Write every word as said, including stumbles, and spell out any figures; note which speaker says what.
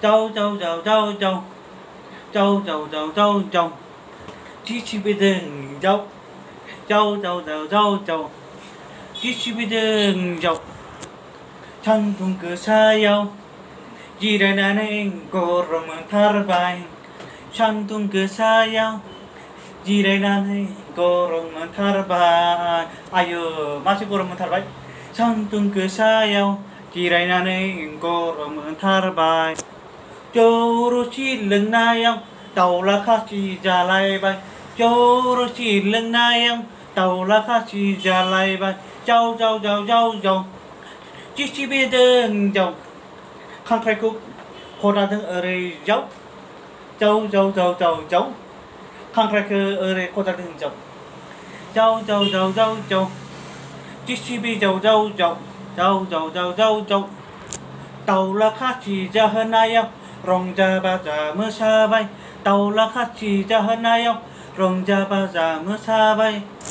Speaker 1: Châu châu châu châu châu châu châu châu châu châu chỉ chỉ biết đừng châu châu châu châu châu châu chỉ chỉ biết đừng châu thằng tung cứ xa nhau chỉ để đàn anh cô rồi mà thar bay thằng tung cứ xa nhau chỉ để đàn anh cô rồi mà thar bay ayo masih cô rồi mà thar bay thằng tung cứ xa nhau chỉ để đàn anh cô rồi mà thar bay châu rồi chỉ lưng nay ông tàu là khác chỉ trả lại bay châu rồi chỉ lưng nay ông tàu là khác chỉ trả lại bay châu châu châu châu châu chỉ chỉ biết đừng châu khang khai cúc cô ra đừng ở đây châu châu châu châu châu châu khang khai cứ ở đây cô ra đừng châu châu châu châu châu châu chỉ chỉ biết châu châu châu châu châu châu châu châu tàu là khác chỉ trả hơn nay ông rong ja ba ja mưa xa bay tàu là khách chỉ cho hơn ai không rong ja ba ja mưa xa bay